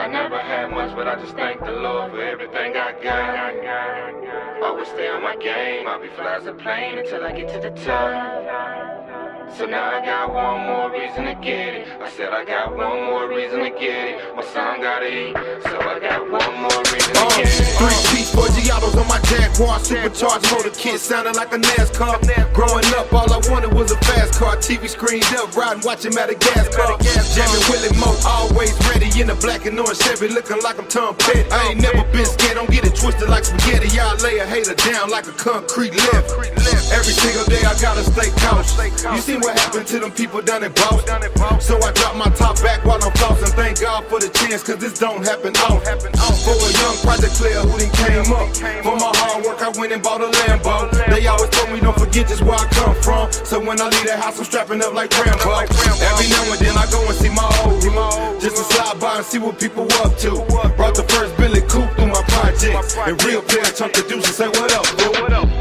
I never had much, but I just thank the Lord for everything I got. Always stay on my game, I'll be fly as a plane until I get to the top. So now I got one more reason to get it. I said I got one more reason to get it. My son gotta eat, so I got one more reason to get it. 3-piece, 4 Giottos on my Jaguar, supercharged motor kit, sounding like a NASCAR. Growing up, all I wanted was a fast car. TV screened up, riding, watching Madagascar. Jamming Willy Mo, always ready in a black and orange Chevy, looking like I'm Tom Petty. I ain't never been scared, don't get it twisted like spaghetti. Y'all lay a hater down like a concrete lift. Every single day I gotta stay cautious. You see what happened to them people down in Boston? So I drop my top back while I'm flossing. Thank God for the chance, cause this don't happen often. For a young project player who done came up, for my hard work I went and bought a Lambo. They always told me don't forget just where I come from. So when I leave the house I'm strapping up like Rambo. Every now and then I go and see my old hood, just to slide by and see what people up to. Brought the first Billy Coupe through my projects, and real player chunk the deuce and say what up, boo?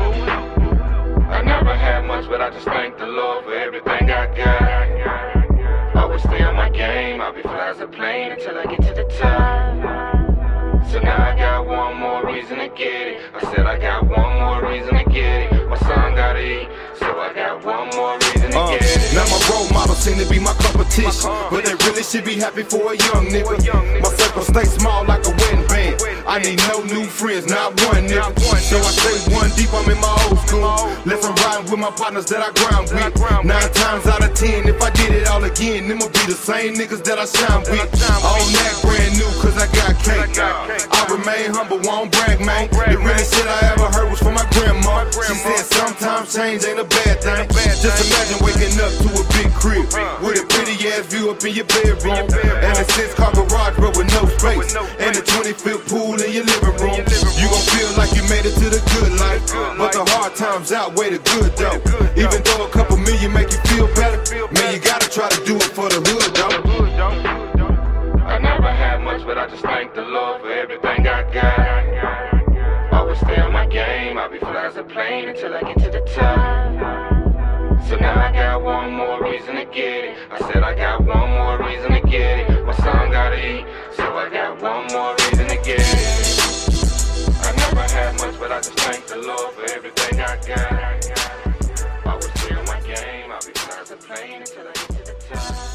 I never had much, but I just thank the Lord for everything I got. Always stay on my game, I'll be fly as a plane until I get to the top. So now I got one more reason to get it. I said I got one more reason to get it. My son gotta eat, so I got one more reason to get it. Now my role models seem to be my competition, but they really should be happy for a young nigga. My circle stay small like a wedding band. I need no new friends, not one nigga. So I stay one deep, I'm in my old school. Let's ride with my partners that I grind with. 9 times out of 10, if I did it all again, them would be the same niggas that I shine with. All that brand new, cause I got cake. I remain humble, won't brag, man. The realest shit I ever heard was from my grandma. She said sometimes change ain't a bad thing. Just imagine waking up to a big crib with a pretty ass view up in your bedroom, and a 6-car garage but with no space, and a 20-foot pool in your living room. You gon' feel like you made it to the good life, but the hard times outweigh the good though. Even though a couple million make you feel better, man, you gotta try to do it for the hood though. I never had much, but I just thank the Lord for everything I got. Always stay on my game, I'll be fly as a plane until I get to the top. So now I got one more reason to get it. I said I got one more reason to get it. My son gotta eat, so I got one more reason to get it. I never had much, but I just thank the Lord for everything I got. Always stay on my game, I'll be fly as a plane until I get to the top.